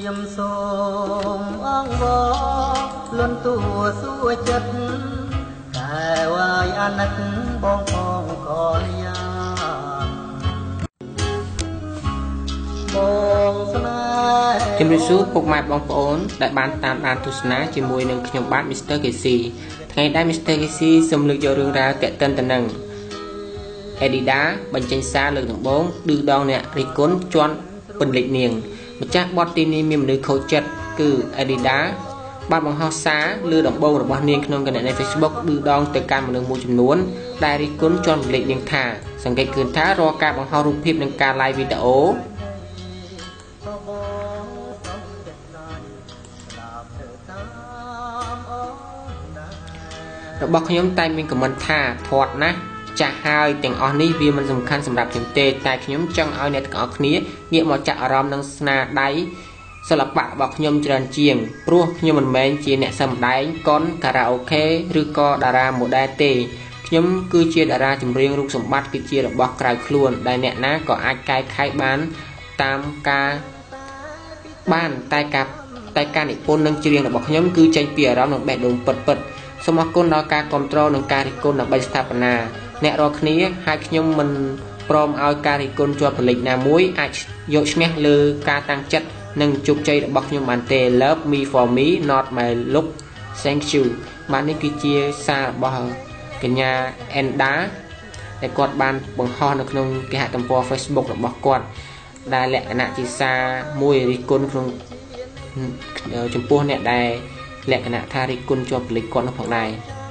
มโสมอ้องวอล้นตัวสู้จัดแต่วายอนักบองพองขอยาบองสนาជំរាបសួរពុកម៉ែបងប្អូនដែលបានតាមដានទស្សនាជាមួយនឹងខ្ញុំបាទ Mr. Casey ថ្ងៃដែល Mr. Casey សូមលើកយករឿងរ៉ាវទាក់ទិនទៅនឹង Adidas បញ្ចេញសារលើកដំបូងឌឺដងអ្នករិះគន់ជន់ពន្លិចនាងម្ចាស់បទទីនេះមានមនុស្សខូចចិត្តគឺ Adidas បានបង្ហោះសារលើដំបូងរបស់នាងក្នុងគណនី Facebook ឌឺដងទៅកាន់មនុស្សមួយចំនួនដែលរិះគន់ជន់ពន្លិចនាងថាសង្កេតឃើញថារាល់ការបង្ហោះរូបភាពនិងការ live វីដេអូរបស់ខ្ញុំតែមានខមមិនថាធាត់ណាស់ចាស់ហើយទាំងអស់នេះវាមិនសំខាន់សម្រាប់ខ្ញុំទេតែខ្ញុំចង់ឲ្យអ្នកទាំងអស់គ្នាងាកមកចាក់អារម្មណ៍នឹងស្នាដៃសិល្បៈរបស់ខ្ញុំច្រើនជាងព្រោះខ្ញុំមិនមែនជាអ្នកសម្ដែងកុនការ៉ាអូខេឬក៏តារាម៉ូដែលទេខ្ញុំគឺជាតារាចម្រៀងរូបសម្បត្តិគឺជារបស់ក្រៅខ្លួនដែលអ្នកណាក៏អាចកែខៃបានតាមការបានតែការនិពន្ធនិងច្រៀងរបស់ខ្ញុំគឺចេញពីអារម្មណ៍និងបេះដូងពិតសូមអរគុណដល់ការគ្រប់គ្រងនិងការរិះគន់ដើម្បីស្ថាបនាអ្នករាល់គ្នាហើយខ្ញុំមិនព្រមឲ្យការរិះគន់ជាប់ផលិតណាមួយអាចយកឈ្នះលើការតាំងចិត្តនិងជោគជ័យរបស់ខ្ញុំបានទេ Love me for me not my look thank you បាទនេះគឺជាសាររបស់កញ្ញា Enda ដែលគាត់បានបង្ហោះនៅក្នុងគេហទំព័រ Facebook របស់គាត់ដែលលក្ខណៈជាសារមួយរិះគន់ក្នុងចំពោះអ្នកដែលលក្ខណៈថារិះគន់ជាប់ផលិតគាត់នោះផងដែរ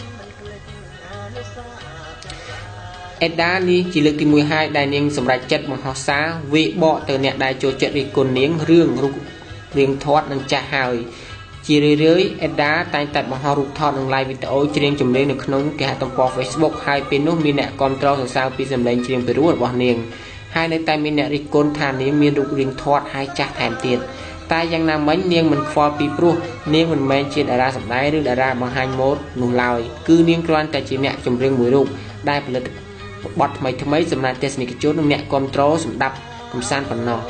Eda នេះជាលើកទី1ហើយដែលនាងសម្រេចចិត្តបង្ហោះសារវាបកទៅអ្នកដែលចូលចិត្តរិះគន់នាងរឿងរូបរាងធាត់និងចាស់ហើយជារឿយៗ Eda តែងតែបង្ហោះរូបថតនិង live វីដេអូច្រៀងចម្រៀងនៅក្នុងគេហទំព័រ Facebook ហើយពេលនោះមានអ្នកគាំទ្រសរសើរពីសម្លេងច្រៀងពីរោះរបស់នាងហើយនៅតែមានអ្នករិះគន់ថានាងមានរូបរាងធាត់ហើយចាស់ថែមទៀតតែយ៉ាងណាមិញនាងមិនខ្វល់ពីព្រោះនាងមិនមែនជាតារាសម្ដែងឬតារាបង្ហាញម៉ូដនោះឡើយគឺនាងគ្រាន់តែជាអ្នកចម្រៀងមួយរូបដែលផលិតបទថ្មីសម្រាប់ទស្សនិកជននិងអ្នកគាំទ្រសម្រាប់កម្សាន្តប៉ុណ្ណោះ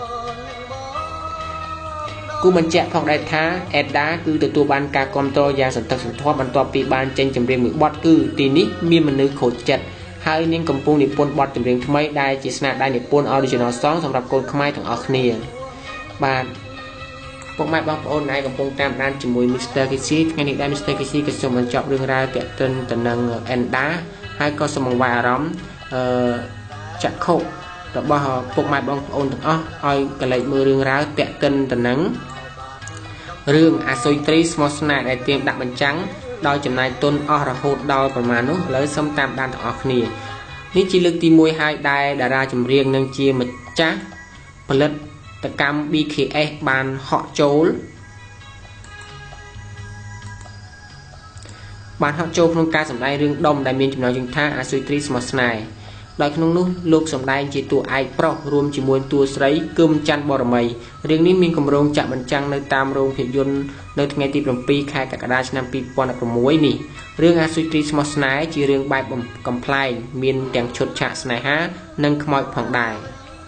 គូបញ្ជាក់ផងដែរថា Eda គឺទទួលបានការគាំទ្រយ៉ាងសន្ធឹកសន្ធាប់បន្ទាប់ពីបានចេញចម្រៀងមួយបទគឺទីនេះមានមនុស្សខូចចិត្តហើយនាងកំពុងនិពន្ធបទចម្រៀងថ្មីដែលជាស្នាដៃនិពន្ធ Original Song សម្រាប់កូនខ្មែរទាំងអស់គ្នាបាទពុកម៉ែបងប្អូនដែលកំពុងតាមដានជាមួយ Mr. Casey ថ្ងៃនេះដែរ Mr. Casey ក៏សូមបញ្ចប់រឿងរ៉ាវទាក់ទិនទៅនឹង Enda ហើយក៏សូមបង្វែរអារម្មណ៍ចក្ខុរបស់ពុកម៉ែបងប្អូនទាំងអស់ឲ្យកលេចមើលរឿងរ៉ាវទាក់ទិនទៅនឹងរឿងអាសុយត្រីស្មោះស្នេហ៍ដែលទៀងដាក់បញ្ចាំងដោយចំណាយទុនអស់រហូតដល់ប្រមាណនោះឥឡូវសូមតាមដានទាំងអស់គ្នានេះជាលើកទី1ហើយដែលតារាចម្រៀងនិងជាម្ចាស់ផលិតកម្ម BKS បានហក់ចូលក្នុងការសម្ដែងរឿងដុំដែលមានចំណងជើងថាអាសុយត្រីស្មោះស្នេហ៍ដោយក្នុងនោះលោកសម្ដែងជាតួឯកប្រុសរួមជាមួយតួស្រីគឹមច័ន្ទបរមីរឿងនេះមានគម្រោងចាក់បញ្ចាំងនៅតាមរោងភាពយន្តនៅថ្ងៃទី7ខែកក្កដាឆ្នាំ2016នេះរឿងអាសុយត្រីស្មោះស្នេហ៍ជារឿងបែបកំប្លែងមានទាំងឈុតឆាកស្នេហានិងខ្មោចផងដែរ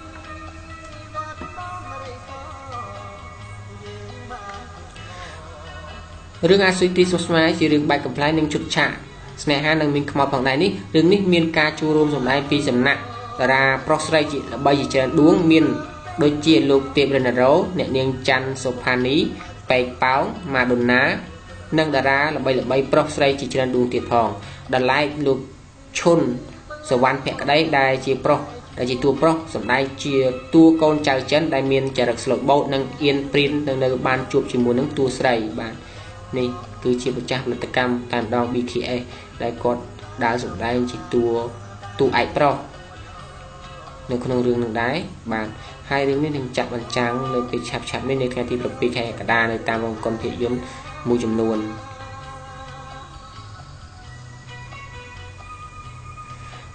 រឿងអាសុយត្រីស្មោះស្នេហ៍ជារឿងបែបកំប្លែងនិងឈុតឆាកស្នេហានឹងមានខ្មោចផងដែរនេះរឿងនេះមានការចូលរួមសម្ដែងពីសំណាក់តារាប្រុសស្រីជាល្បីជាច្រើនដួងមានដូចជាលោកទេពរិនរោអ្នកនាងច័ន្ទសុផានីប៉ែកប៉ោងម៉ាដូណានិងតារាល្បីប្រុសស្រីជាច្រើនដួងទៀតផងដែលឡែកលោកឈុនសវណ្ណភក្តីដែលជាតួប្រុសសម្ដែងជាតួកូនចៅចិនដែលមានចរិតស្លូតបូតនិងអៀនព្រីននៅបានជួបជាមួយនឹងតួស្រីបាទនេះគឺជាម្ចាស់ផលិតកម្មតែម្ដង BKS ដែលគាត់ដើរសម្ដែងជាតួឯកប្រុសនៅក្នុងរឿងនឹងដែរបាទហើយរឿងនេះនឹងចាក់បញ្ចាំងនៅពេលឆាប់នេះនៅថ្ងៃទី7ខែកក្កដានៅតាមរោងកុនភាពយន្តមួយចំនួន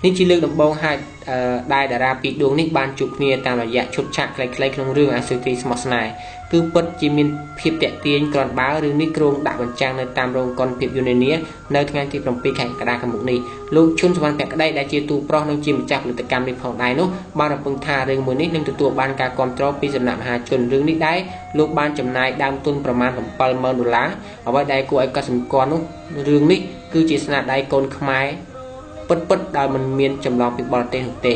នេះជាលើកដំបូងហើយដែលតារាពីរដួងនេះបានជួបគ្នាតាមរយៈឈុតឆាកខ្លីៗក្នុងរឿងអាស៊ើទីស្មោះស្នេហ៍គឺពិតជាមានភាពតាក់ទាញគ្រាន់បើរឿងនេះគ្រោងដាក់បញ្ចាំងនៅតាមរោងកុនភាពយន្តនានានៅថ្ងៃទី7ខែកក្កដាខាងមុខនេះលោកឈុនសវណ្ណភក្តីដែលជាទូប្រុសនិងជាម្ចាស់ផលិតកម្មនេះផងដែរនោះបានរំពឹងថារឿងមួយនេះនឹងទទួលបានការគាំទ្រពីសំណាក់មហាជនរឿងនេះដែរលោកបានចំណាយដើមទុនប្រមាណ$70000អ្វីដែលគួរឲ្យកត់សម្គាល់នោះរឿងនេះគឺជាស្នាដៃកូនខ្មែរពិតៗដោយមិនមានចម្លងពីបរទេសនោះទេ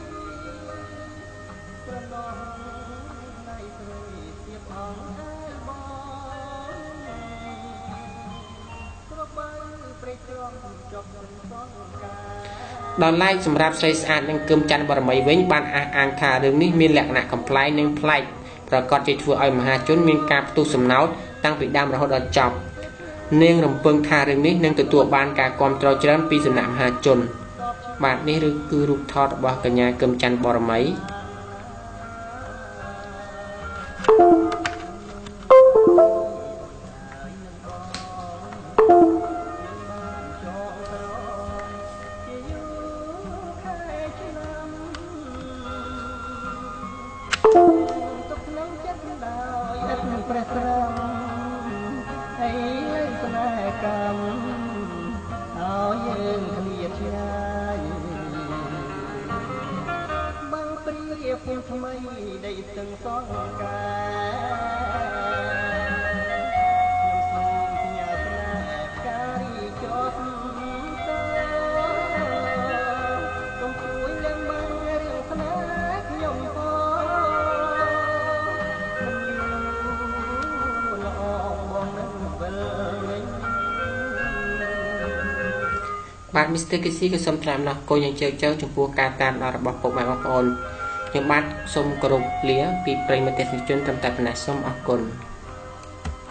ដល់ឡែកសម្រាប់ស្រីស្អាតនិងគឹមច័ន្ទបរមីវិញបានអះអាងថារឿងនេះមានលក្ខណៈកំប្លែងនិងប្លែកប្រកបជាធ្វើឲ្យមហាជនមានការផ្ទុះសំណោតតាំងពីដើមរហូតដល់ចប់នាងរំពឹងថារឿងនេះនឹងទទួលបានការគាំទ្រច្រើនពីសំណាក់មហាជនបាទនេះគឺរូបថតរបស់កញ្ញាគឹមច័ន្ទបរមីថ្មីដីទាំងសងកាខ្ញុំសូមផ្ញើស្នាការរីករាយសូមជួយឡើងមករឿងស្នេហ៍ខ្ញុំផងមិនល្អបងនឹងវិលវិញបាទ Mr. Kissy ក៏សូមថ្លែងអំណរគុណយ៉ាងជ្រាលជ្រៅចំពោះការតាមដានរបស់ពុកម៉ែបងប្អូនខ្ញុំបាទសូមគោរពលាពីប្រិយមិត្តទេសនិកជនត្រឹមតែប៉ុណ្ណេះសូមអរគុណ